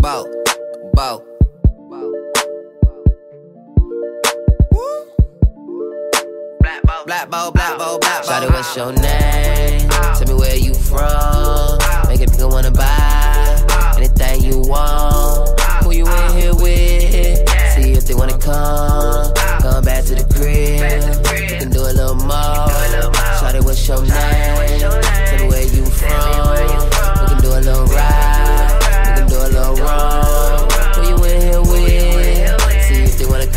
bow, bow. Black bow, black bow, black bow. Shawty, what's your name? Tell me where you from. Make a nigga wanna buy anything you want. Who you in here with? See if they wanna come back to the crib. We can do a little more. Shawty, what's your name? Tell me where you from. We can do a little ride. We can do a little run. Who you in here with? See if they wanna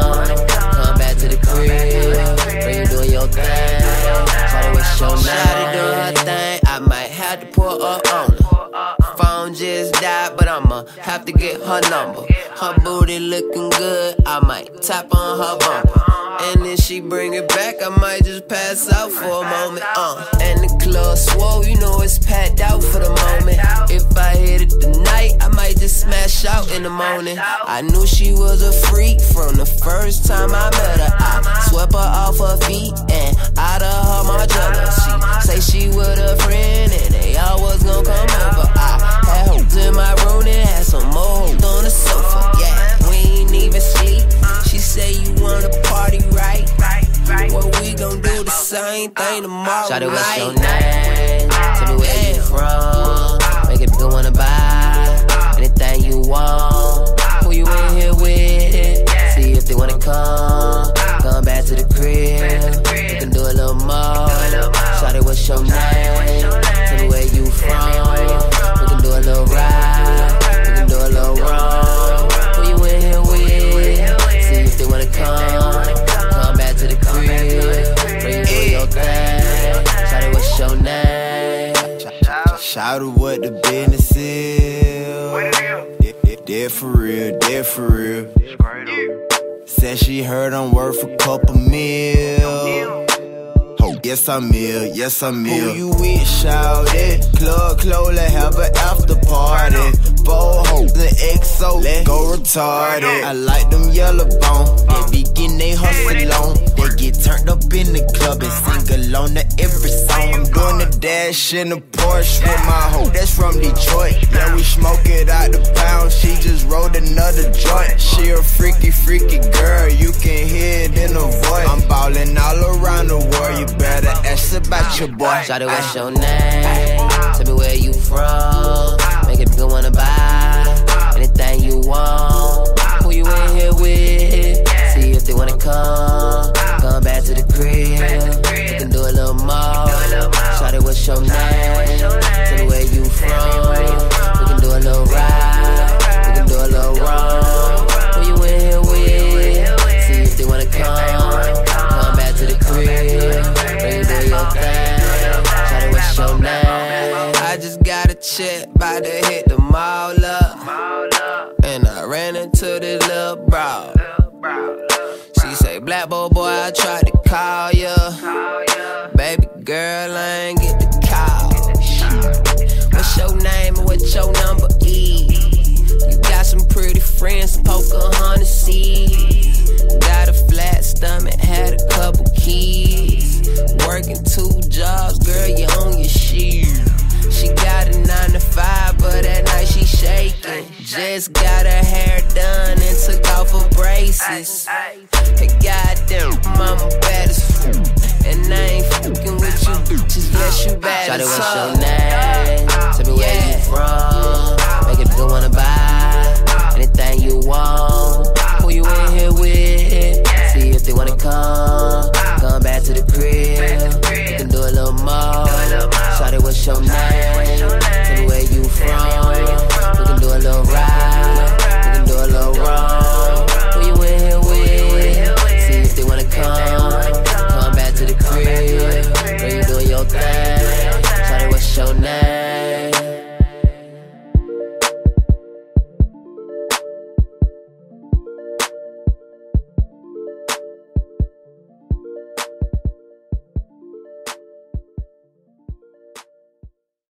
come back to the crib. Where you doing your thing? Shawty, what's your name? Shawty doing her thing. I might have to pull up on her. Phone just died, but I'ma have to get her number. Her booty looking good, I might tap on her bumper. And then she bring it back, I might just pass out for a moment. And the club swole, you know it's packed out for the moment. If I hit it tonight, I might just smash out in the morning. I knew she was a freak from the first time I met her. I swept her off her feet and out of her margiela. She say she with a friend and they always gon' come over. I had hoes in my room and had some more hoes on the sofa. Yeah, we ain't even sleep. She say you wanna party, right? Well, we gon' do the same thing tomorrow. Shawty, what's your name? Tell me where you from. Make a nigga wanna buy anything you want. Who you in here with? See if they wanna come back to the crib. We can do a little more. Shawty, what's your name? Tell me where you from. We can do a little ride. We can do a little run. Who you in here with? See if they wanna come back to the crib. Where you do your thing? Shawty, what's your name? Shawty, what the business is? Dead for real, dead for real. Said she heard I'm worth a couple mil. Yes, I'm ill, yes, I'm ill. Who you with, shawty? Club close, let's have an after party. Four hoes and XO, let's go retarded. I like them yellow bone, they be getting they hustle on. They get turned up in the club and sing along to every song. I'm doing the dash in the Porsche with my hoe, that's from Detroit. Yeah, we smoke it out the pound, she just rolled another joint. She a freaky, freaky girl, you can hear it in her voice. I'm ballin' all around the world, you better ask about your boy. Shawty, what's your name? Tell me where you from. Make a nigga wanna buy anything you want. Who you in here with? See if they wanna come back to the crib. We can do a little more. Shawty, what's your name? Tell me where you from. We can do a little ride. We can do a little run. Who you in here with? See if they wanna come back to the crib. Shawty, what's your name? I just got a check, bout to hit the mall up. And I ran into this little bro. She say, black boy, I tried to call ya. Baby girl, I ain't get the call. What's your name and what your number is? You got some pretty friends, some Pocahontas seeds. Got a flat stomach, had a couple kids. Working 2 jobs, girl, you on your shit. She got a 9 to 5, but at night she shaking. Just got her hair done and took off her braces. Hey, goddamn, mama bad as f. And I ain't fucking with you, just let you bad as fuck. Shawty, what's your name? Tell me where you from. Make a nigga wanna buy anything you want. Who you in here with? See if they wanna come